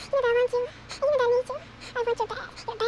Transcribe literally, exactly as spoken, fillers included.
Even though I want you, even though I need you, I want your back, your back.